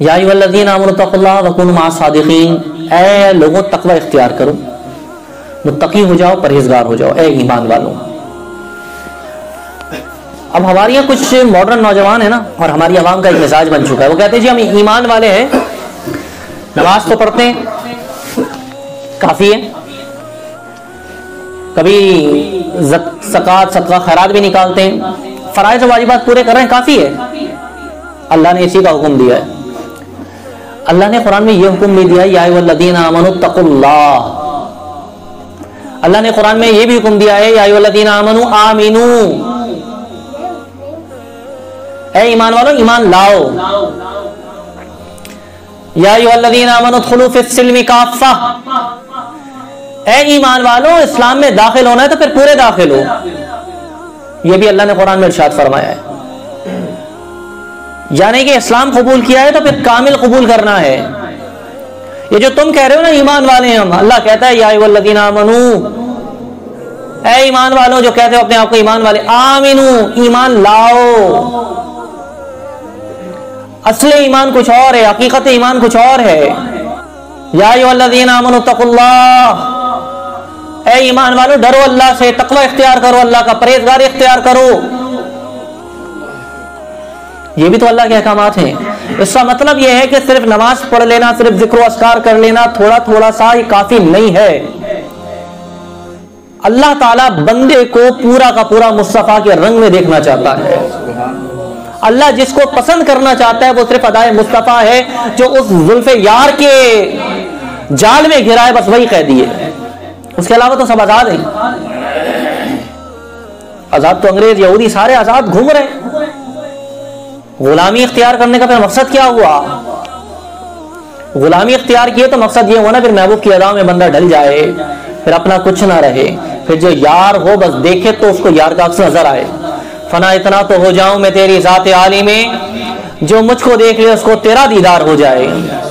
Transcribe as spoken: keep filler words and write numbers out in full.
یا ایھا الذین آمنوا اتقوا اللہ وکونوا مع الصادقین، اے لوگوں تقوی اختیار کرو، متقی ہو جاؤ، پرہیزگار ہو جاؤ، اے ایمان والوں۔ اب ہمارے یہاں کچھ ماڈرن نوجوان ہیں نا، اور ہماری عوام کا ایک مزاج بن چکا ہے، وہ کہتے ہیں جی ہم ایمان والے ہیں، نماز تو پڑھتے ہیں کافی ہے، کبھی زکوٰۃ صدقہ خیرات بھی نکالتے ہیں، فرائض و واجبات پورے کر رہے ہیں، کافی ہے۔ اللہ نے اسی کا حکم دیا ہے۔ اللہ نے قرآن میں یہ حکم بھی دیا ہے، یا ایھا الذین آمنوا اتقوا اللہ۔ اللہ نے قرآن میں یہ بھی حکم دیا ہے، یا ایھا الذین آمنوا آمنوا، اے ایمان والو ایمان لاؤ۔ یا ایھا الذین آمنوا ادخلوا فی السلم کافہ، اے ایمان والو اسلام میں داخل ہونا ہے تو پھر پورے داخل ہو، یہ بھی اللہ نے قرآن میں ارشاد فرمایا ہے۔ یعنی کہ اسلام قبول کیا ہے تو پھر کامل قبول کرنا ہے۔ یہ جو تم کہہ رہے ہو نا ایمان والے ہیں ہم، اللہ کہتا ہے یا ایھا الذین آمنوا، اے ایمان والوں جو کہتے ہو اپنے آپ کو ایمان والے، آمنو ایمان لاؤ۔ اصل ایمان کچھ اور ہے، حقیقت ایمان کچھ اور ہے۔ یا ایھا الذین آمنوا اتقوا اللہ، اے ایمان والو ڈرو اللہ سے، تقوی اختیار کرو، اللہ کا پرہیزگاری اختیار کرو۔ یہ بھی تو اللہ کے احکامات ہیں۔ اس کا مطلب یہ ہے کہ صرف نماز پڑھ لینا، صرف ذکر و اذکار کر لینا، تھوڑا تھوڑا سا یہ کافی نہیں ہے۔ اللہ تعالیٰ بندے کو پورا کا پورا مصطفیٰ کے رنگ میں دیکھنا چاہتا ہے۔ اللہ جس کو پسند کرنا چاہتا ہے وہ صرف ادائے مصطفیٰ ہے، جو اس زلف یار کے جال میں گھرا ہے، بس وہی قیدی ہے، اس کے علاوہ تو سب آزاد ہیں۔ آزاد تو انگریز یہودی سارے آزاد گھوم رہے ہیں۔ غلامی اختیار کرنے کا پھر مقصد کیا ہوا؟ غلامی اختیار کیے تو مقصد یہ ہوا نا پھر محبوب کی ادا میں بندہ ڈھل جائے، پھر اپنا کچھ نہ رہے، پھر جو یار ہو بس دیکھے تو اس کو یار کا عکس نظر آئے۔ فنا اتنا تو ہو جاؤں میں تیری ذات عالی میں، جو مجھ کو دیکھ لے اس کو تیرا دیدار ہو جائے۔